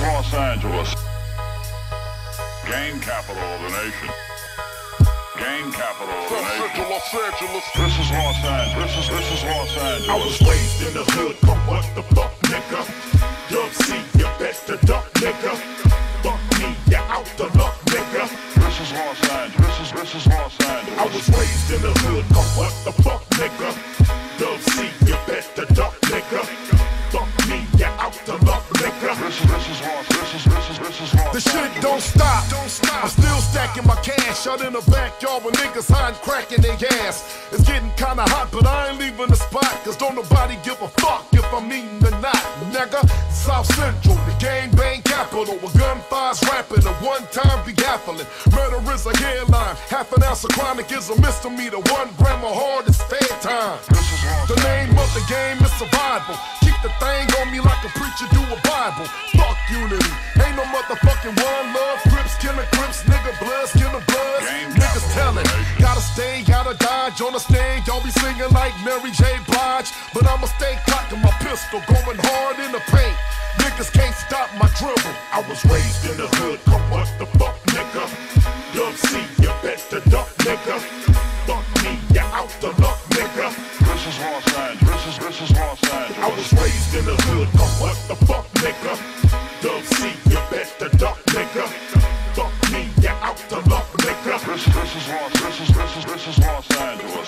Los Angeles. Gang capital of the nation. Gang capital of the nation. Los Angeles. This is Los Angeles. This is Los Angeles. I was raised in the hood, but what the fuck, nigga? Dub C, you better duck, nigga. Fuck me, you out the luck, nigga. This is Los Angeles. This is Los Angeles. I was raised in the hood, but what the fuck, nigga? Dub C, you better duck, nigga. Fuck me, you out the luck, nigga. This is Los. The shit don't stop. I'm still stacking my cash out in the backyard with niggas hiding cracking their ass. It's getting kinda hot, but I ain't leaving the spot, cause don't nobody give a fuck if I'm eating or not, nigga. South Central, the gang bang capital, with gunfires rapping, a one-time begaffling. Murder is a headline, half an ounce of chronic is a misdemeanor, 1 gram of hard is fair time. The name of the game is survival. Keep the thing on me like a preacher do a Bible. Fuck unity, ain't no motherfucking one love. Crips killing Crips, nigga bloods killing bloods. Niggas telling, gotta stay, gotta dodge on the stand. Y'all be singing like Mary J. Blige, but I'ma stay cocking my pistol, going hard in the paint. Niggas can't stop my dribble. I was raised in the hood, but what the fuck, nigga? Dub C, you better duck, nigga. Fuck me, you out the luck, nigga. This is Los Angeles. This is Los Angeles. I was raised in the hood, but what the fuck, nigga? Dub C, you better duck, nigga. Fuck me, you out the luck, nigga. This is Los Angeles.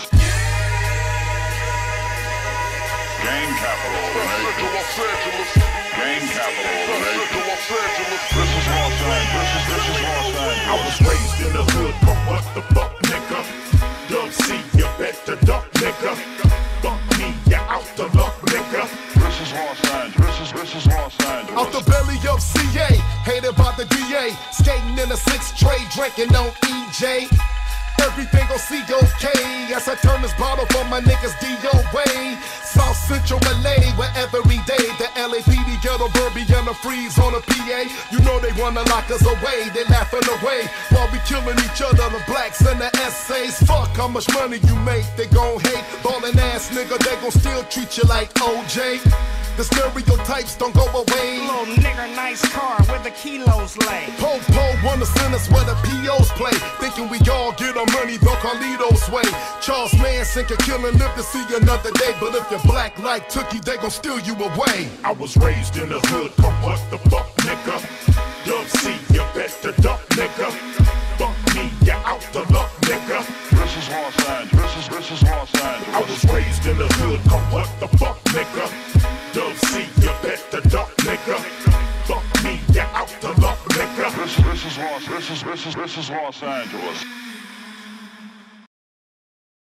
Gang capital of the nation. Los Angeles. Gang capital of the nation. Los Angeles. This is Los Angeles. This is Los Angeles. I was raised in the hood, but what the fuck, nigga? Dub C, you better duck, nigga. Fuck me, you out the luck, nigga. This is Los Angeles. This is Los Angeles. Out the belly of CA, hated by the DA. Skating in a 6 tray, drinking on EJ. Everything gon' see okay as I turn this bottle for my niggas DOA. South Central LA, where every day the LAPD get a Burby and a freeze on a PA. You know they wanna lock us away, they laughing away while we killing each other, the blacks and the essays. Fuck how much money you make, they gon' hate. Ballin' ass nigga, they gon' still treat you like OJ. The stereotypes don't go away. Little nigger, nice car where the kilos lay. Po wanna send us where the POs play, thinking we all get our money the Carlito's way. Charles Manson can kill and live to see another day, but if you're black like Tookie, they gon' steal you away. I was raised in the hood, but what the fuck, nigga? Dub C, you better duck, nigga. Fuck me, you out the luck, nigga. This is Los Angeles. This is Los Angeles. I was raised in the hood, but what the fuck, nigga? Dub C, you better duck, nigga. Fuck me, you out the luck, nigga. This is Los Angeles.